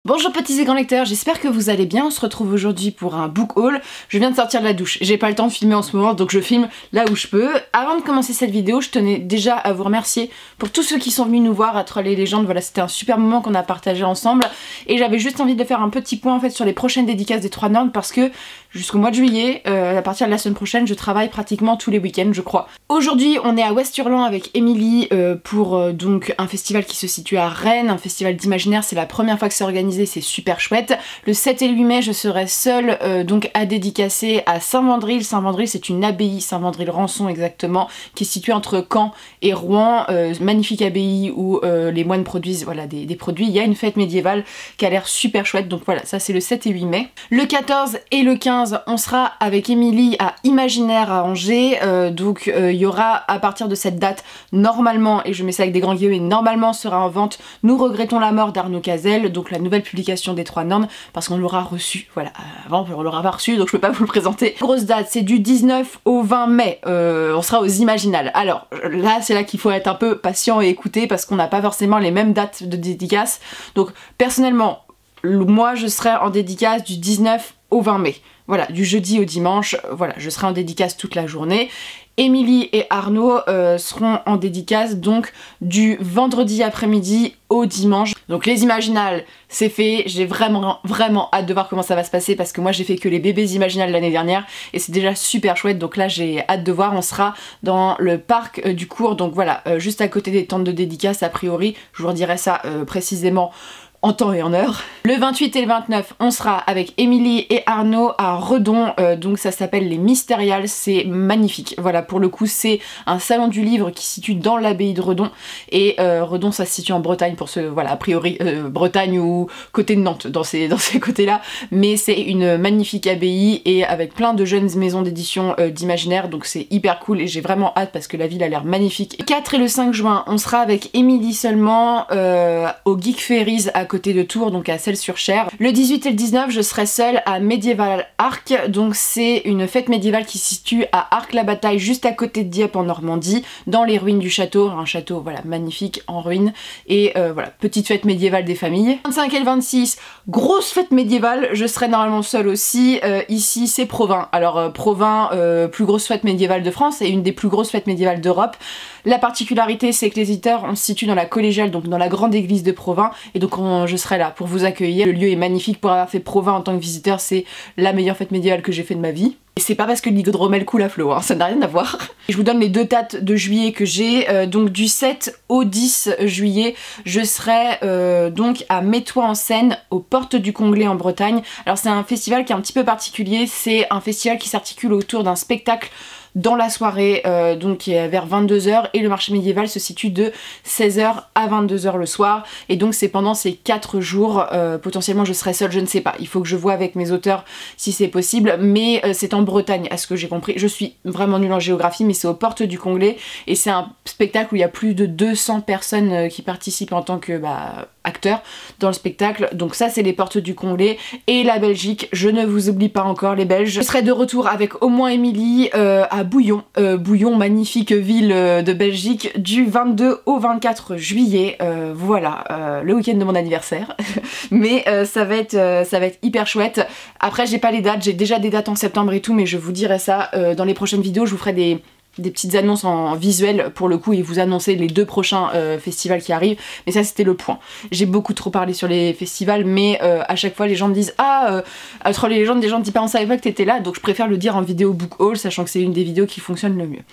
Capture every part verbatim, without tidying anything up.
Bonjour petits et grands lecteurs, j'espère que vous allez bien. On se retrouve aujourd'hui pour un book haul. Je viens de sortir de la douche, j'ai pas le temps de filmer en ce moment donc je filme là où je peux. Avant de commencer cette vidéo, je tenais déjà à vous remercier pour tous ceux qui sont venus nous voir à Trolls et Légendes. Voilà, c'était un super moment qu'on a partagé ensemble et j'avais juste envie de faire un petit point en fait sur les prochaines dédicaces des Trois Nornes parce que jusqu'au mois de juillet, euh, à partir de la semaine prochaine, je travaille pratiquement tous les week-ends je crois. Aujourd'hui on est à West-Hurlan avec Émilie euh, pour euh, donc un festival qui se situe à Rennes, un festival d'imaginaire, c'est la première fois que c'est organisé. C'est super chouette. Le sept et le huit mai, je serai seule euh, donc à dédicacer à Saint-Wandrille. Saint-Wandrille, c'est une abbaye, Saint-Wandrille-Rançon exactement, qui est située entre Caen et Rouen. Euh, magnifique abbaye où euh, les moines produisent voilà, des, des produits. Il y a une fête médiévale qui a l'air super chouette. Donc voilà, ça c'est le sept et huit mai. Le quatorze et le quinze, on sera avec Émilie à Imaginaire à Angers. Euh, donc il euh, y aura à partir de cette date, normalement, et je mets ça avec des grands guillemets, normalement sera en vente Nous regrettons la mort d'Arnaud Cazel, donc la nouvelle publication des Trois Nornes, parce qu'on l'aura reçu, voilà, avant on l'aura pas reçu donc je peux pas vous le présenter. Grosse date, c'est du dix-neuf au vingt mai, euh, on sera aux Imaginales. Alors là c'est là qu'il faut être un peu patient et écouter parce qu'on n'a pas forcément les mêmes dates de dédicace. Donc personnellement, moi je serai en dédicace du dix-neuf au vingt mai. Voilà, du jeudi au dimanche, voilà, je serai en dédicace toute la journée. Émilie et Arnaud euh, seront en dédicace donc du vendredi après-midi au dimanche. Donc les Imaginales, c'est fait, j'ai vraiment vraiment hâte de voir comment ça va se passer parce que moi j'ai fait que les bébés Imaginales l'année dernière et c'est déjà super chouette, donc là j'ai hâte de voir. On sera dans le parc euh, du cours, donc voilà, euh, juste à côté des tentes de dédicace a priori, je vous redirai ça euh, précisément en temps et en heure. Le vingt-huit et le vingt-neuf, on sera avec Émilie et Arnaud à Redon, euh, donc ça s'appelle les Mystériales, c'est magnifique. Voilà, pour le coup c'est un salon du livre qui se situe dans l'abbaye de Redon, et euh, Redon ça se situe en Bretagne pour ceux, voilà, a priori euh, Bretagne ou côté de Nantes, dans ces, dans ces côtés-là, mais c'est une magnifique abbaye et avec plein de jeunes maisons d'édition euh, d'imaginaire, donc c'est hyper cool et j'ai vraiment hâte parce que la ville a l'air magnifique. Le quatre et le cinq juin, on sera avec Émilie seulement euh, au Geek Fairies à côté de Tours, donc à Celles-sur-Cher. Le dix-huit et le dix-neuf, je serai seule à Médiéval Arc, donc c'est une fête médiévale qui se situe à Arc-la-Bataille, juste à côté de Dieppe en Normandie, dans les ruines du château, un château voilà magnifique en ruine, et euh, voilà, petite fête médiévale des familles. Le vingt-cinq et le vingt-six, grosse fête médiévale, je serai normalement seule aussi, euh, ici c'est Provins. Alors euh, Provins, euh, plus grosse fête médiévale de France, et une des plus grosses fêtes médiévales d'Europe. La particularité c'est que les éditeurs, on se situe dans la collégiale, donc dans la grande église de Provins, et donc on je serai là pour vous accueillir. Le lieu est magnifique, pour avoir fait Provins en tant que visiteur, c'est la meilleure fête médiévale que j'ai fait de ma vie. Et c'est pas parce que l'hydromel coule à flot, hein, ça n'a rien à voir. Je vous donne les deux dates de juillet que j'ai, euh, donc du sept au dix juillet, je serai euh, donc à Mets-toi-en-Seine, aux Portes du Conglé en Bretagne. Alors c'est un festival qui est un petit peu particulier, c'est un festival qui s'articule autour d'un spectacle dans la soirée, euh, donc qui est vers vingt-deux heures, et le marché médiéval se situe de seize heures à vingt-deux heures le soir, et donc c'est pendant ces quatre jours, euh, potentiellement je serai seule, je ne sais pas, il faut que je vois avec mes auteurs si c'est possible, mais euh, c'est en Bretagne à ce que j'ai compris. Je suis vraiment nulle en géographie, mais c'est aux Portes du Conglé, et c'est un spectacle où il y a plus de deux cents personnes euh, qui participent en tant que bah, acteurs dans le spectacle, donc ça c'est les Portes du Conglé. Et la Belgique, je ne vous oublie pas encore les Belges. Je serai de retour avec au moins Émilie euh, à Bouillon, euh, Bouillon, magnifique ville euh, de Belgique, du vingt-deux au vingt-quatre juillet, euh, voilà, euh, le week-end de mon anniversaire, mais euh, ça va être euh, ça va être hyper chouette. Après j'ai pas les dates, j'ai déjà des dates en septembre et tout, mais je vous dirai ça euh, dans les prochaines vidéos. Je vous ferai des des petites annonces en visuel pour le coup et vous annoncer les deux prochains euh, festivals qui arrivent, mais ça c'était le point. J'ai beaucoup trop parlé sur les festivals, mais euh, à chaque fois les gens me disent ah euh, à Trolls et Légendes, des gens me disent pas on savait pas que t'étais là, donc je préfère le dire en vidéo book haul, sachant que c'est une des vidéos qui fonctionne le mieux.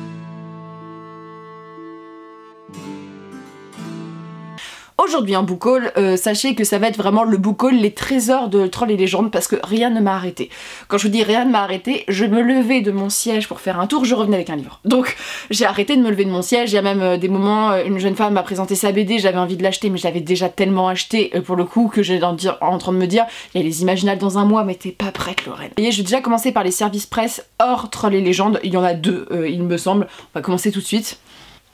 Aujourd'hui en book haul, euh, sachez que ça va être vraiment le book haul, les trésors de Trolls et Légendes, parce que rien ne m'a arrêté. Quand je vous dis rien ne m'a arrêté, je me levais de mon siège pour faire un tour, je revenais avec un livre. Donc j'ai arrêté de me lever de mon siège. Il y a même euh, des moments, euh, une jeune femme m'a présenté sa B D, j'avais envie de l'acheter mais je l'avais déjà tellement acheté euh, pour le coup que j'ai en, en train de me dire il y a les Imaginales dans un mois, mais t'es pas prête Lorraine. Vous voyez, je vais déjà commencer par les services presse hors Trolls et Légendes, il y en a deux euh, il me semble. On va commencer tout de suite.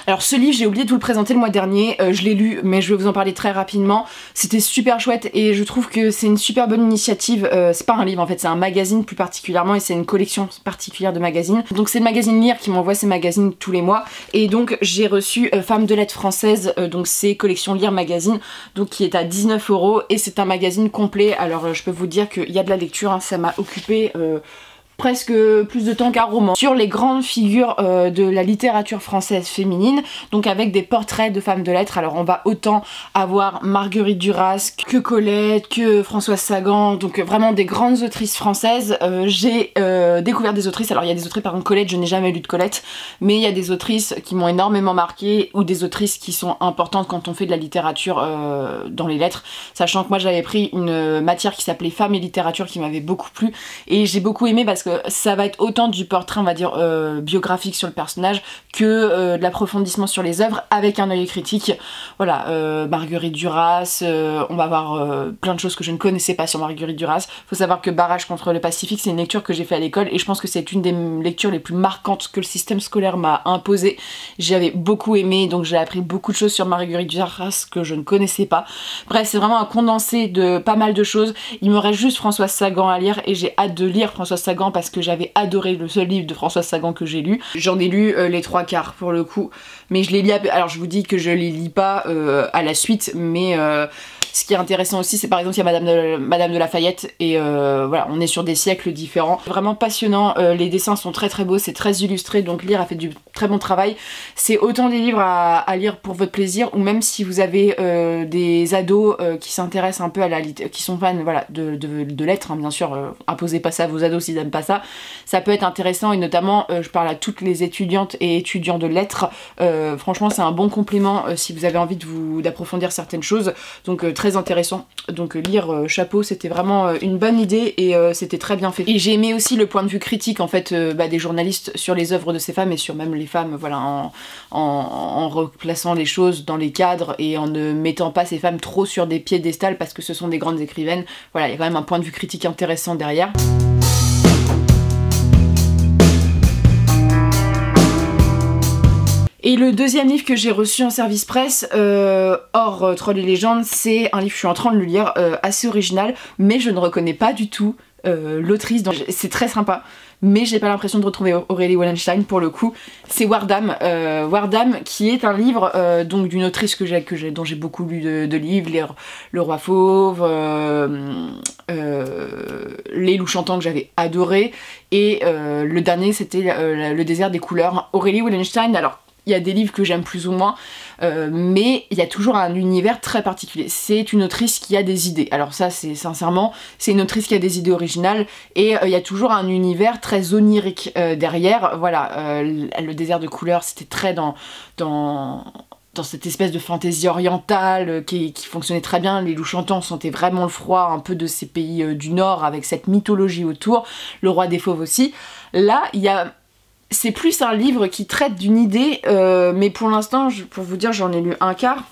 Alors ce livre, j'ai oublié de vous le présenter le mois dernier, euh, je l'ai lu mais je vais vous en parler très rapidement. C'était super chouette et je trouve que c'est une super bonne initiative. Euh, c'est pas un livre en fait, c'est un magazine plus particulièrement et c'est une collection particulière de magazines. Donc c'est le magazine Lire qui m'envoie ces magazines tous les mois et donc j'ai reçu euh, Femmes de lettres françaises, euh, donc c'est collection Lire magazine, donc qui est à dix-neuf euros et c'est un magazine complet. Alors euh, je peux vous dire qu'il y a de la lecture, hein, ça m'a occupé euh, presque plus de temps qu'un roman, sur les grandes figures euh, de la littérature française féminine, donc avec des portraits de femmes de lettres. Alors on va autant avoir Marguerite Duras que Colette, que Françoise Sagan, donc vraiment des grandes autrices françaises. Euh, j'ai euh, découvert des autrices, alors il y a des autrices, par exemple Colette, je n'ai jamais lu de Colette, mais il y a des autrices qui m'ont énormément marqué, ou des autrices qui sont importantes quand on fait de la littérature euh, dans les lettres, sachant que moi j'avais pris une matière qui s'appelait Femmes et littérature qui m'avait beaucoup plu, et j'ai beaucoup aimé parce que ça va être autant du portrait, on va dire, euh, biographique sur le personnage que euh, de l'approfondissement sur les œuvres avec un œil critique. Voilà, euh, Marguerite Duras, euh, on va voir euh, plein de choses que je ne connaissais pas sur Marguerite Duras. Faut savoir que Barrage contre le Pacifique, c'est une lecture que j'ai fait à l'école et je pense que c'est une des lectures les plus marquantes que le système scolaire m'a imposée. J'avais beaucoup aimé, donc j'ai appris beaucoup de choses sur Marguerite Duras que je ne connaissais pas. Bref, c'est vraiment un condensé de pas mal de choses. Il me reste juste Françoise Sagan à lire et j'ai hâte de lire Françoise Sagan parce que j'avais adoré le seul livre de Françoise Sagan que j'ai lu. J'en ai lu euh, les trois quarts pour le coup, mais je les lis, à... alors je vous dis que je les lis pas euh, à la suite, mais euh, ce qui est intéressant aussi, c'est par exemple il y a Madame de, Madame de Lafayette et euh, voilà, on est sur des siècles différents. Vraiment passionnant, euh, les dessins sont très très beaux, c'est très illustré, donc Lire a fait du très bon travail. C'est autant des livres à, à lire pour votre plaisir, ou même si vous avez euh, des ados euh, qui s'intéressent un peu à la littérature, qui sont fans voilà, de, de, de lettres, hein, bien sûr, euh, imposez pas ça à vos ados s'ils n'aiment pas ça. Ça peut être intéressant et notamment, euh, je parle à toutes les étudiantes et étudiants de lettres, euh, franchement c'est un bon complément euh, si vous avez envie de vous d'approfondir certaines choses, donc euh, très intéressant. Donc euh, Lire, euh, chapeau, c'était vraiment euh, une bonne idée et euh, c'était très bien fait. Et j'ai aimé aussi le point de vue critique en fait euh, bah, des journalistes sur les œuvres de ces femmes et sur même les femmes, voilà, en, en, en replaçant les choses dans les cadres et en ne mettant pas ces femmes trop sur des piédestals parce que ce sont des grandes écrivaines. Voilà, il y a quand même un point de vue critique intéressant derrière. Et le deuxième livre que j'ai reçu en service presse, euh, hors euh, Trolls et légendes, c'est un livre, je suis en train de le lire, euh, assez original, mais je ne reconnais pas du tout euh, l'autrice, c'est très sympa, mais j'ai pas l'impression de retrouver Aurélie Wallenstein pour le coup. C'est War Dame, euh, War Dame qui est un livre euh, donc d'une autrice que j'ai, que j'ai, dont j'ai beaucoup lu de, de livres, les, Le Roi Fauve, euh, euh, Les Loups Chantants que j'avais adoré, et euh, le dernier c'était euh, Le Désert des Couleurs. Aurélie Wallenstein, alors il y a des livres que j'aime plus ou moins, euh, mais il y a toujours un univers très particulier. C'est une autrice qui a des idées. Alors ça, c'est sincèrement, c'est une autrice qui a des idées originales, et euh, il y a toujours un univers très onirique euh, derrière. Voilà, euh, Le Désert de Couleurs, c'était très dans... dans dans cette espèce de fantaisie orientale euh, qui, qui fonctionnait très bien. Les Loups Chantants, on sentait vraiment le froid un peu de ces pays euh, du Nord, avec cette mythologie autour. Le Roi des Fauves aussi. Là, il y a... c'est plus un livre qui traite d'une idée, euh, mais pour l'instant, pour vous dire, j'en ai lu un quart.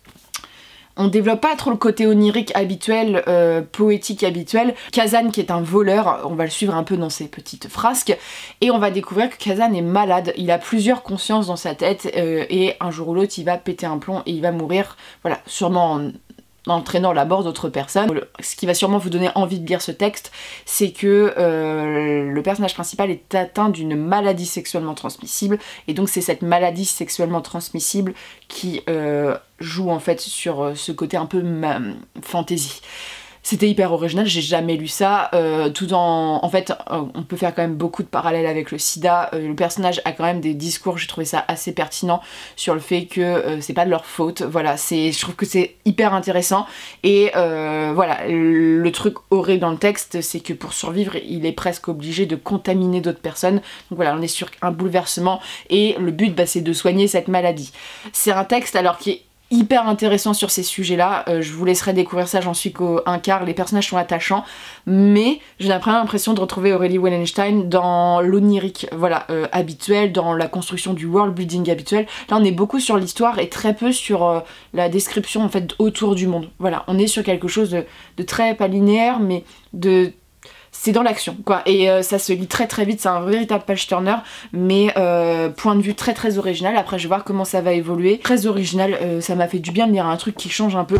On développe pas trop le côté onirique habituel, euh, poétique habituel. Kazan qui est un voleur, on va le suivre un peu dans ses petites frasques, et on va découvrir que Kazan est malade, il a plusieurs consciences dans sa tête, euh, et un jour ou l'autre il va péter un plomb et il va mourir, voilà, sûrement en entraînant la mort d'autres personnes. Ce qui va sûrement vous donner envie de lire ce texte, c'est que euh, le personnage principal est atteint d'une maladie sexuellement transmissible, et donc c'est cette maladie sexuellement transmissible qui euh, joue en fait sur ce côté un peu fantasy. C'était hyper original, j'ai jamais lu ça, euh, tout en... En fait, euh, on peut faire quand même beaucoup de parallèles avec le sida. Euh, le personnage a quand même des discours, j'ai trouvé ça assez pertinent, sur le fait que euh, c'est pas de leur faute. Voilà, c'est, je trouve que c'est hyper intéressant. Et euh, voilà, le, le truc horrible dans le texte, c'est que pour survivre, il est presque obligé de contaminer d'autres personnes. Donc voilà, on est sur un bouleversement, et le but, bah, c'est de soigner cette maladie. C'est un texte alors qui est hyper intéressant sur ces sujets-là, euh, je vous laisserai découvrir ça, j'en suis qu'au un quart, les personnages sont attachants, mais j'ai l'impression de retrouver Aurélie Wallenstein dans l'onirique, voilà, euh, habituel, dans la construction du world building habituel. Là on est beaucoup sur l'histoire et très peu sur euh, la description en fait autour du monde. Voilà, on est sur quelque chose de, de très pas linéaire, mais de... c'est dans l'action quoi, et euh, ça se lit très très vite, c'est un véritable page turner, mais euh, point de vue très très original. Après je vais voir comment ça va évoluer. Très original, euh, ça m'a fait du bien de lire un truc qui change un peu.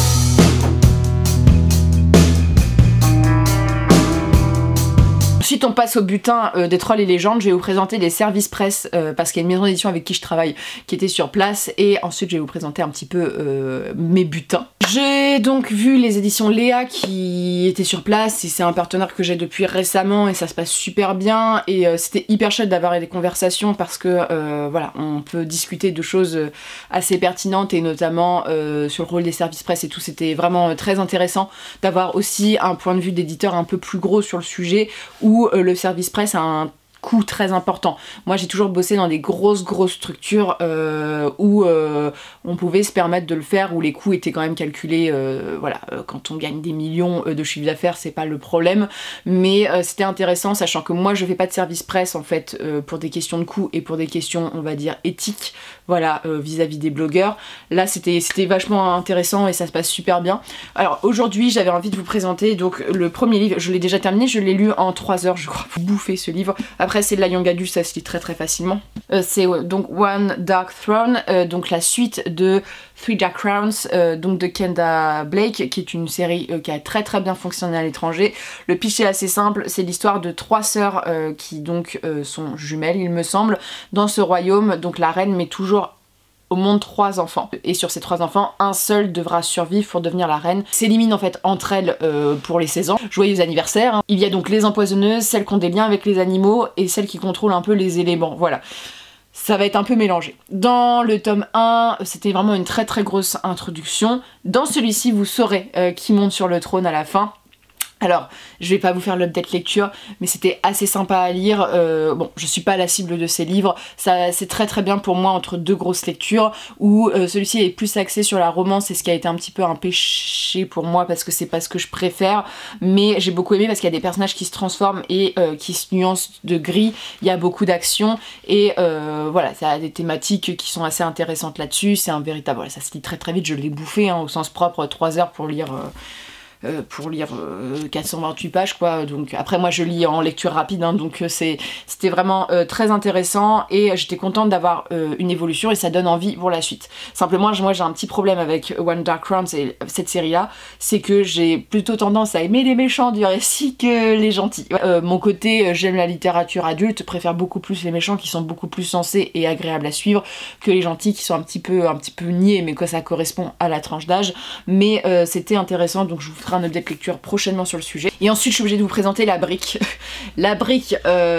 Ensuite on passe au butin euh, des Trolls et légendes. Je vais vous présenter les services presse euh, parce qu'il y a une maison d'édition avec qui je travaille qui était sur place, et ensuite je vais vous présenter un petit peu euh, mes butins. J'ai donc vu les éditions Léa qui étaient sur place, et c'est un partenaire que j'ai depuis récemment et ça se passe super bien, et euh, c'était hyper chouette d'avoir des conversations parce que euh, voilà, on peut discuter de choses assez pertinentes, et notamment euh, sur le rôle des services presse et tout. C'était vraiment très intéressant d'avoir aussi un point de vue d'éditeur un peu plus gros sur le sujet, où euh, le service presse a un coût très important. Moi j'ai toujours bossé dans des grosses grosses structures euh, où euh, on pouvait se permettre de le faire, où les coûts étaient quand même calculés, euh, voilà, euh, quand on gagne des millions euh, de chiffre d'affaires c'est pas le problème, mais euh, c'était intéressant, sachant que moi je fais pas de service presse en fait euh, pour des questions de coûts et pour des questions on va dire éthiques, voilà, euh, vis-à-vis des blogueurs. Là c'était c'était vachement intéressant et ça se passe super bien. Alors aujourd'hui j'avais envie de vous présenter donc le premier livre, je l'ai déjà terminé, je l'ai lu en trois heures je crois, pour bouffer ce livre. Après c'est de la young adult, ça se lit très très facilement. Euh, c'est euh, donc One Dark Throne, euh, donc la suite de Three Dark Crowns, euh, donc de Kenda Blake, qui est une série euh, qui a très très bien fonctionné à l'étranger. Le pitch est assez simple, c'est l'histoire de trois sœurs euh, qui donc euh, sont jumelles il me semble, dans ce royaume. Donc la reine met toujours au monde trois enfants, et sur ces trois enfants, un seul devra survivre pour devenir la reine. S'éliminent en fait entre elles euh, pour les seize ans. Joyeux anniversaire, hein. Il y a donc les empoisonneuses, celles qui ont des liens avec les animaux, et celles qui contrôlent un peu les éléments, voilà. Ça va être un peu mélangé. Dans le tome un, c'était vraiment une très très grosse introduction. Dans celui-ci, vous saurez euh, qui monte sur le trône à la fin. Alors, je vais pas vous faire l'update lecture, mais c'était assez sympa à lire. Euh, bon, je suis pas la cible de ces livres, ça c'est très très bien pour moi entre deux grosses lectures, où euh, celui-ci est plus axé sur la romance, et ce qui a été un petit peu un péché pour moi parce que c'est pas ce que je préfère, mais j'ai beaucoup aimé parce qu'il y a des personnages qui se transforment et euh, qui se nuancent de gris, il y a beaucoup d'action, et euh, voilà, ça a des thématiques qui sont assez intéressantes là-dessus. C'est un véritable, voilà, ça se lit très très vite, je l'ai bouffé hein, au sens propre, trois heures pour lire... Euh, Euh, pour lire euh, quatre cent vingt-huit pages quoi. Donc après moi je lis en lecture rapide hein, donc euh, c'était vraiment euh, très intéressant, et j'étais contente d'avoir euh, une évolution, et ça donne envie pour la suite. Simplement moi j'ai un petit problème avec One Dark Crowns et cette série là, c'est que j'ai plutôt tendance à aimer les méchants du récit que les gentils. Euh, mon côté euh, j'aime la littérature adulte, préfère beaucoup plus les méchants qui sont beaucoup plus sensés et agréables à suivre que les gentils qui sont un petit peu un petit peu niais, mais quoi, ça correspond à la tranche d'âge. Mais euh, c'était intéressant, donc je vous ferai un update lecture prochainement sur le sujet. Et ensuite je suis obligée de vous présenter la brique. La brique,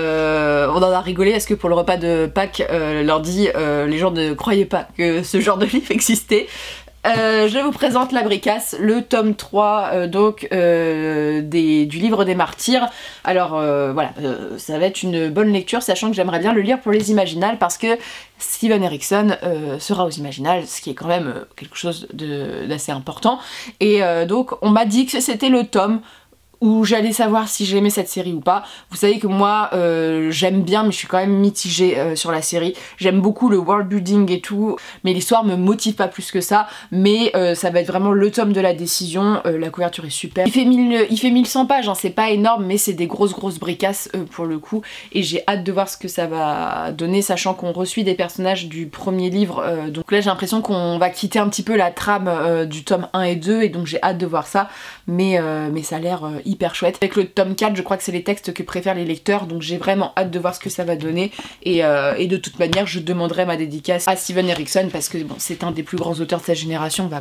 euh, on en a rigolé parce que pour le repas de Pâques, euh, leur dit euh, les gens ne croyaient pas que ce genre de livre existait. Euh, je vous présente La Bricasse, le tome trois euh, donc euh, des, du livre des martyrs. Alors euh, voilà, euh, ça va être une bonne lecture, sachant que j'aimerais bien le lire pour les Imaginales parce que Steven Erikson euh, sera aux Imaginales, ce qui est quand même euh, quelque chose d'assez important. Et euh, donc on m'a dit que c'était le tome où j'allais savoir si j'aimais cette série ou pas. Vous savez que moi euh, j'aime bien, mais je suis quand même mitigée euh, sur la série. J'aime beaucoup le world building et tout, mais l'histoire me motive pas plus que ça. Mais euh, ça va être vraiment le tome de la décision. Euh, la couverture est super. Il fait, mille, il fait mille cent pages, hein, c'est pas énorme, mais c'est des grosses grosses bricasses euh, pour le coup. Et j'ai hâte de voir ce que ça va donner, sachant qu'on resuit des personnages du premier livre. Euh, donc là j'ai l'impression qu'on va quitter un petit peu la trame euh, du tome un et deux, et donc j'ai hâte de voir ça. Mais, euh, mais ça a l'air... Euh, hyper chouette. Avec le tome quatre, je crois que c'est les textes que préfèrent les lecteurs, donc j'ai vraiment hâte de voir ce que ça va donner. Et, euh, et de toute manière, je demanderai ma dédicace à Steven Erikson parce que bon, c'est un des plus grands auteurs de sa génération. On va...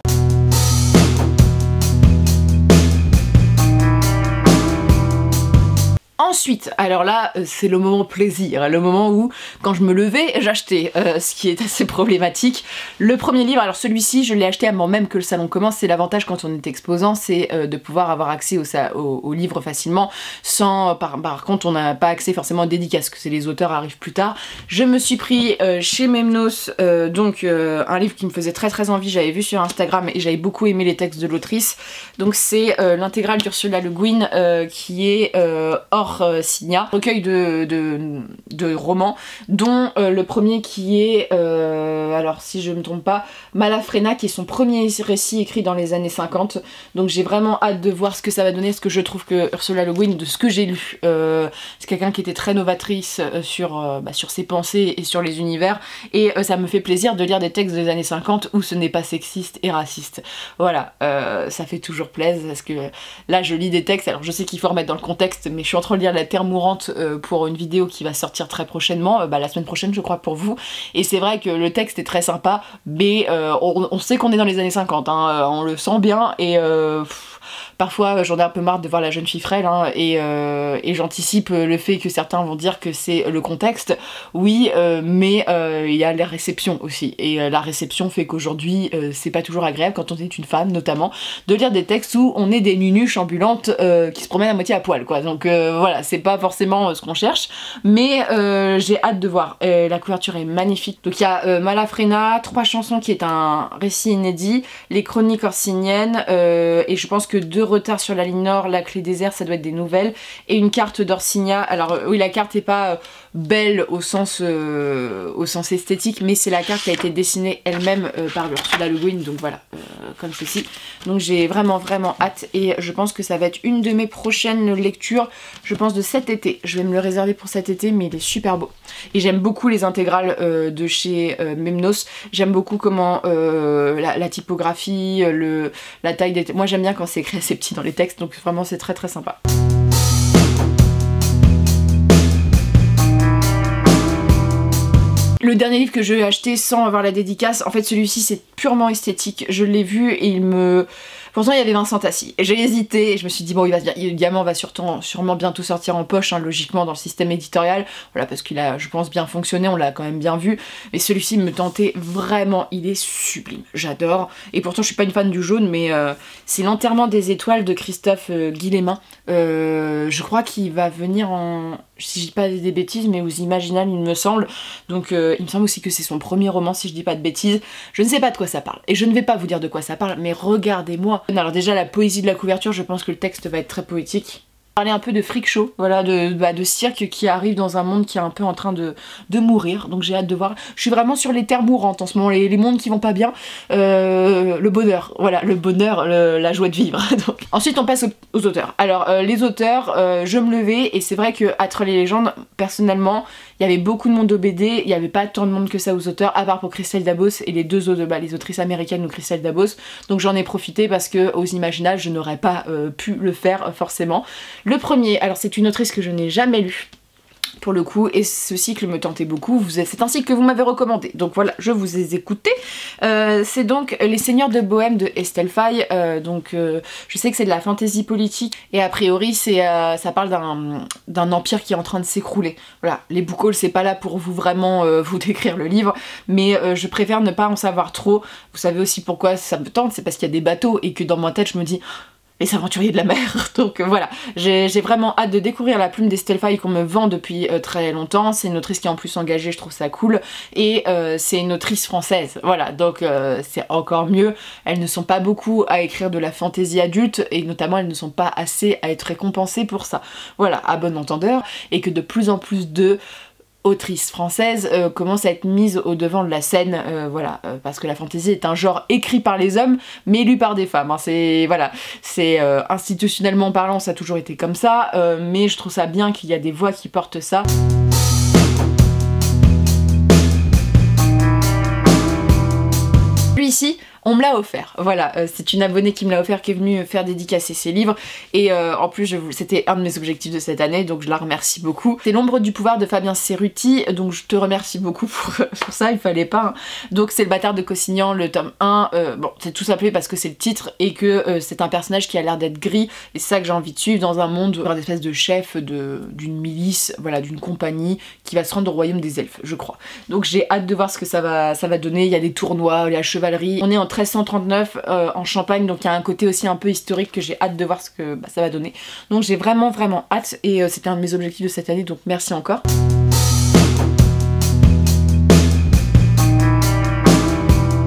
Ensuite, alors là, c'est le moment plaisir, le moment où, quand je me levais, j'achetais, euh, ce qui est assez problématique. Le premier livre, alors celui-ci, je l'ai acheté avant même que le salon commence. C'est l'avantage quand on est exposant, c'est euh, de pouvoir avoir accès au, au, au livre facilement, sans, par, par contre, on n'a pas accès forcément aux dédicaces, que c'est les auteurs arrivent plus tard. Je me suis pris euh, chez Memnos, euh, donc euh, un livre qui me faisait très très envie, j'avais vu sur Instagram et j'avais beaucoup aimé les textes de l'autrice. Donc c'est euh, l'intégrale d'Ursula Le Guin, euh, qui est euh, hors euh, Signa, recueil de, de, de romans, dont euh, le premier qui est, euh, alors si je me trompe pas, Malafrena, qui est son premier récit écrit dans les années cinquante. Donc j'ai vraiment hâte de voir ce que ça va donner, parce que je trouve que Ursula Le Guin, de ce que j'ai lu, euh, c'est quelqu'un qui était très novatrice euh, sur, euh, bah, sur ses pensées et sur les univers, et euh, ça me fait plaisir de lire des textes des années cinquante où ce n'est pas sexiste et raciste. Voilà, euh, ça fait toujours plaisir, parce que là je lis des textes, alors je sais qu'il faut remettre dans le contexte, mais je suis en train de lire La Terre Mourante euh, pour une vidéo qui va sortir très prochainement, euh, bah, la semaine prochaine je crois pour vous, et c'est vrai que le texte est très sympa, mais euh, on, on sait qu'on est dans les années cinquante, hein, on le sent bien, et euh, pff, parfois j'en ai un peu marre de voir la jeune fille frêle, hein, et, euh, et j'anticipe le fait que certains vont dire que c'est le contexte, oui, euh, mais il euh, y a la réception aussi, et euh, la réception fait qu'aujourd'hui euh, c'est pas toujours agréable quand on est une femme notamment, de lire des textes où on est des nunuches ambulantes euh, qui se promènent à moitié à poil, quoi. Donc euh, voilà, c'est pas forcément euh, ce qu'on cherche, mais euh, j'ai hâte de voir. Euh, la couverture est magnifique. Donc il y a euh, Malafrena, Trois chansons qui est un récit inédit, Les chroniques orsiniennes, euh, et je pense que Deux retards sur la ligne nord, La clé des airs, ça doit être des nouvelles, et une carte d'Orsigna. Alors euh, oui, la carte est pas euh, belle au sens, euh, au sens esthétique, mais c'est la carte qui a été dessinée elle-même euh, par Ursula Le Guin, donc voilà, euh, comme ceci. Donc j'ai vraiment vraiment hâte, et je pense que ça va être une de mes prochaines lectures, je pense de cet été. Je vais me le réserver pour cet été, mais il est super beau. Et j'aime beaucoup les intégrales euh, de chez euh, Memnos, j'aime beaucoup comment euh, la, la typographie, le, la taille des... Moi j'aime bien quand c'est écrit assez petit dans les textes, donc vraiment c'est très très sympa. Le dernier livre que j'ai acheté sans avoir la dédicace, en fait celui-ci c'est purement esthétique, je l'ai vu et il me... Pourtant il y avait Vincent Tassi, j'ai hésité et je me suis dit bon il va, le diamant va sûrement, sûrement bientôt sortir en poche, hein, logiquement dans le système éditorial, voilà, parce qu'il a je pense bien fonctionné, on l'a quand même bien vu, mais celui-ci me tentait vraiment, il est sublime, j'adore, et pourtant je suis pas une fan du jaune, mais euh, c'est L'enterrement des étoiles de Christophe euh, Guillemin, euh, je crois qu'il va venir en... si je dis pas des bêtises, mais aux Imaginales il me semble, donc euh, il me semble aussi que c'est son premier roman si je dis pas de bêtises, je ne sais pas de quoi ça parle, et je ne vais pas vous dire de quoi ça parle, mais regardez-moi. Alors déjà la poésie de la couverture, je pense que le texte va être très poétique. Parler un peu de freak show, voilà, de, bah, de cirque qui arrive dans un monde qui est un peu en train de, de mourir, donc j'ai hâte de voir. Je suis vraiment sur les terres mourantes en ce moment, les, les mondes qui vont pas bien, euh, le bonheur, voilà, le bonheur, le, la joie de vivre. Donc. Ensuite on passe aux, aux auteurs. Alors euh, les auteurs, euh, je me levais, et c'est vrai que à Trolls et légendes, personnellement, il y avait beaucoup de monde au B D, il n'y avait pas tant de monde que ça aux auteurs, à part pour Christelle Dabos et les deux autres, bah, les autrices américaines ou Christelle Dabos, donc j'en ai profité parce que aux Imaginales je n'aurais pas euh, pu le faire forcément. Le premier, alors c'est une autrice que je n'ai jamais lue pour le coup, et ce cycle me tentait beaucoup, c'est un cycle que vous m'avez recommandé, donc voilà, je vous ai écouté. Euh, c'est donc Les Seigneurs de Bohème de Estelle Faye, euh, donc euh, je sais que c'est de la fantaisie politique, et a priori c'est euh, ça parle d'un empire qui est en train de s'écrouler. Voilà, les book hauls c'est pas là pour vous vraiment euh, vous décrire le livre, mais euh, je préfère ne pas en savoir trop. Vous savez aussi pourquoi ça me tente, c'est parce qu'il y a des bateaux, et que dans ma tête je me dis... les aventuriers de la mer, donc euh, voilà, j'ai vraiment hâte de découvrir la plume d'Estelle Faye qu'on me vend depuis euh, très longtemps. C'est une autrice qui est en plus engagée, je trouve ça cool, et euh, c'est une autrice française, voilà, donc euh, c'est encore mieux. Elles ne sont pas beaucoup à écrire de la fantaisie adulte, et notamment elles ne sont pas assez à être récompensées pour ça, voilà, à bon entendeur, et que de plus en plus de autrice française euh, commence à être mise au devant de la scène, euh, voilà, euh, parce que la fantaisie est un genre écrit par les hommes mais lu par des femmes, hein. C'est voilà, c'est euh, institutionnellement parlant ça a toujours été comme ça, euh, mais je trouve ça bien qu'il y a des voix qui portent ça. Celui-ci, on me l'a offert, voilà, euh, c'est une abonnée qui me l'a offert, qui est venue faire dédicacer ses livres, et euh, en plus c'était un de mes objectifs de cette année, donc je la remercie beaucoup. C'est L'ombre du pouvoir de Fabien Cerruti, donc je te remercie beaucoup pour, pour ça, il fallait pas, hein. Donc c'est Le bâtard de Cossignan, le tome un, euh, bon c'est tout simplement parce que c'est le titre, et que euh, c'est un personnage qui a l'air d'être gris, et c'est ça que j'ai envie de suivre dans un monde, une espèce de chef d'une milice, voilà, d'une compagnie, qui va se rendre au royaume des elfes, je crois. Donc j'ai hâte de voir ce que ça va, ça va donner, il y a des tournois, la chevalerie, on est en treize cent trente-neuf euh, en Champagne, donc il y a un côté aussi un peu historique que j'ai hâte de voir ce que bah, ça va donner. Donc j'ai vraiment vraiment hâte, et euh, c'était un de mes objectifs de cette année, donc merci encore.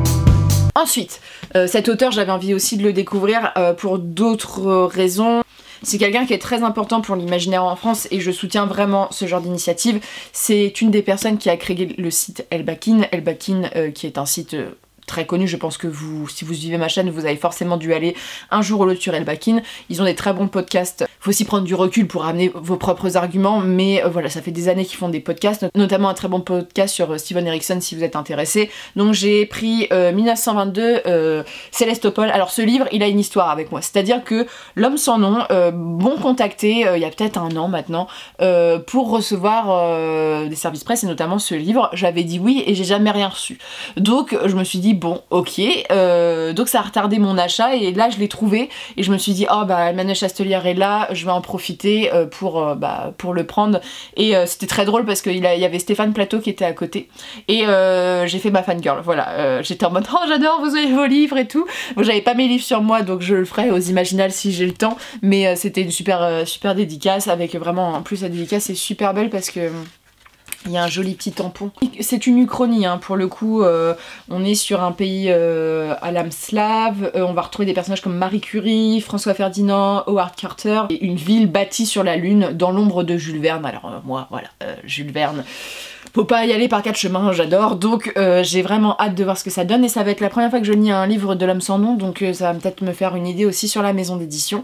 Ensuite, euh, cet auteur j'avais envie aussi de le découvrir euh, pour d'autres raisons. C'est quelqu'un qui est très important pour l'imaginaire en France et je soutiens vraiment ce genre d'initiative. C'est une des personnes qui a créé le site Elbakin, Elbakin euh, qui est un site... Euh, très connu, je pense que vous, si vous suivez ma chaîne, vous avez forcément dû aller un jour ou l'autre sur Elbakin. Ils ont des très bons podcasts. Faut aussi prendre du recul pour amener vos propres arguments, mais euh, voilà, ça fait des années qu'ils font des podcasts, notamment un très bon podcast sur euh, Steven Erikson si vous êtes intéressé. Donc j'ai pris euh, mille neuf cent vingt-deux, euh, Sélestopol. Alors ce livre, il a une histoire avec moi, c'est-à-dire que L'Homme sans nom, euh, m'ont contacté euh, il y a peut-être un an maintenant, euh, pour recevoir euh, des services presse et notamment ce livre. J'avais dit oui et j'ai jamais rien reçu. Donc je me suis dit bon, ok, euh, donc ça a retardé mon achat et là je l'ai trouvé et je me suis dit oh bah Emmanuelle Chastelier est là, je vais en profiter euh, pour, euh, bah, pour le prendre et euh, c'était très drôle parce qu'il y avait Stéphane Plateau qui était à côté et euh, j'ai fait ma fangirl, voilà, euh, j'étais en mode oh j'adore vous avez vos livres et tout. Bon j'avais pas mes livres sur moi donc je le ferai aux Imaginales si j'ai le temps, mais euh, c'était une super, euh, super dédicace avec vraiment, en plus la dédicace est super belle parce que il y a un joli petit tampon. C'est une uchronie, hein, pour le coup, euh, on est sur un pays euh, à l'âme slave, euh, on va retrouver des personnages comme Marie Curie, François Ferdinand, Howard Carter, et une ville bâtie sur la lune dans l'ombre de Jules Verne. Alors euh, moi, voilà, euh, Jules Verne, faut pas y aller par quatre chemins, j'adore, donc euh, j'ai vraiment hâte de voir ce que ça donne, et ça va être la première fois que je lis un livre de L'Homme sans nom, donc euh, ça va peut-être me faire une idée aussi sur la maison d'édition.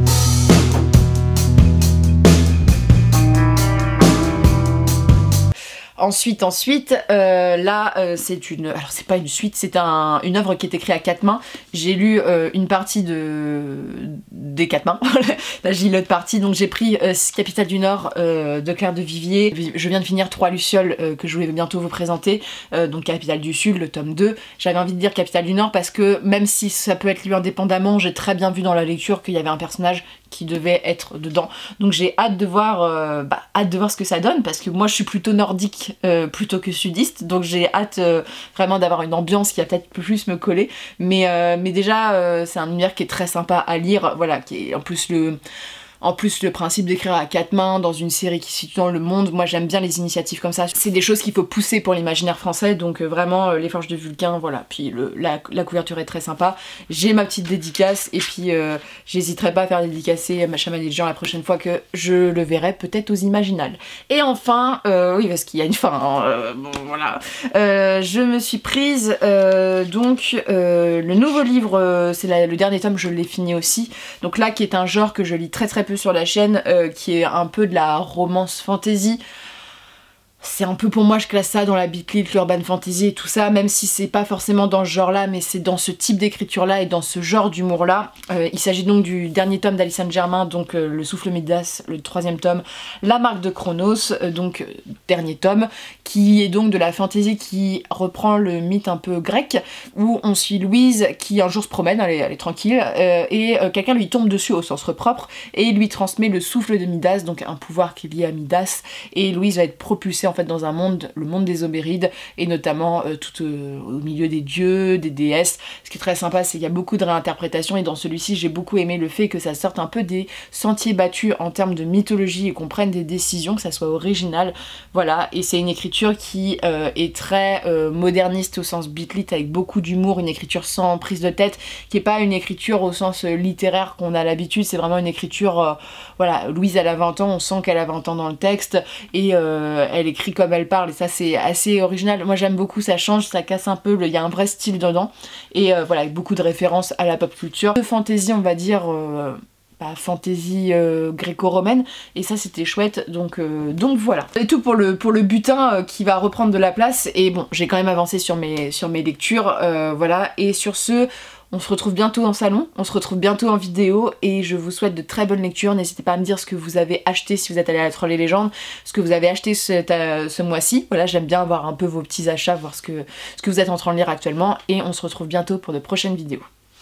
Ensuite, ensuite, euh, là, euh, c'est une... Alors, c'est pas une suite, c'est un, une œuvre qui est écrite à quatre mains. J'ai lu euh, une partie de... des quatre mains. Là, j'ai lu l'autre partie. Donc, j'ai pris euh, Capitale du Nord euh, de Claire de Vivier. Je viens de finir Trois Lucioles euh, que je vais bientôt vous présenter. Euh, donc, Capitale du Sud, le tome deux. J'avais envie de dire Capitale du Nord parce que même si ça peut être lu indépendamment, j'ai très bien vu dans la lecture qu'il y avait un personnage qui devait être dedans. Donc, j'ai hâte de voir, euh, bah, hâte de voir ce que ça donne parce que moi, je suis plutôt nordique Euh, plutôt que sudiste, donc j'ai hâte euh, vraiment d'avoir une ambiance qui va peut-être plus me coller, mais, euh, mais déjà euh, c'est un univers qui est très sympa à lire, voilà, qui est en plus le... En plus, le principe d'écrire à quatre mains dans une série qui se situe dans le monde, moi j'aime bien les initiatives comme ça. C'est des choses qu'il faut pousser pour l'imaginaire français, donc euh, vraiment euh, Les Forges de Vulcain, voilà. Puis le, la, la couverture est très sympa. J'ai ma petite dédicace et puis euh, j'hésiterai pas à faire dédicacer Macha Manedjian la prochaine fois que je le verrai peut-être aux Imaginales. Et enfin, euh, oui parce qu'il y a une fin, hein, euh, bon voilà. Euh, je me suis prise euh, donc euh, le nouveau livre, euh, c'est le dernier tome, je l'ai fini aussi. Donc là qui est un genre que je lis très très peu sur la chaîne, euh, qui est un peu de la romance fantasy. C'est un peu, pour moi, je classe ça dans la beat lit, l'urban fantasy et tout ça, même si c'est pas forcément dans ce genre-là, mais c'est dans ce type d'écriture-là et dans ce genre d'humour-là. Euh, il s'agit donc du dernier tome d'Alice Saint-Germain, donc euh, Le Souffle Midas, le troisième tome, La Marque de Chronos, euh, donc euh, dernier tome, qui est donc de la fantasy qui reprend le mythe un peu grec, où on suit Louise qui un jour se promène, elle est, elle est tranquille, euh, et euh, quelqu'un lui tombe dessus au sens propre, et lui transmet le souffle de Midas, donc un pouvoir qui est lié à Midas, et Louise va être propulsée en fait dans un monde, le monde des Homérides, et notamment euh, tout euh, au milieu des dieux, des déesses. Ce qui est très sympa, c'est qu'il y a beaucoup de réinterprétations, et dans celui-ci j'ai beaucoup aimé le fait que ça sorte un peu des sentiers battus en termes de mythologie et qu'on prenne des décisions, que ça soit original, voilà. Et c'est une écriture qui euh, est très euh, moderniste au sens beat-lit, avec beaucoup d'humour, une écriture sans prise de tête, qui est pas une écriture au sens euh, littéraire qu'on a l'habitude, c'est vraiment une écriture, euh, voilà, Louise elle a vingt ans, on sent qu'elle a vingt ans dans le texte, et euh, elle écrit comme elle parle, et ça c'est assez original. Moi j'aime beaucoup, ça change, ça casse un peu, il y a un vrai style dedans, et euh, voilà, avec beaucoup de références à la pop culture. De fantasy, on va dire, euh, bah, fantasy euh, gréco-romaine, et ça c'était chouette, donc, euh, donc voilà. C'est tout pour le, pour le butin euh, qui va reprendre de la place, et bon, j'ai quand même avancé sur mes, sur mes lectures, euh, voilà, et sur ce... On se retrouve bientôt en salon, on se retrouve bientôt en vidéo et je vous souhaite de très bonnes lectures. N'hésitez pas à me dire ce que vous avez acheté si vous êtes allé à la Troll et Légendes, ce que vous avez acheté ce, ce mois-ci. Voilà, j'aime bien voir un peu vos petits achats, voir ce que, ce que vous êtes en train de lire actuellement, et on se retrouve bientôt pour de prochaines vidéos.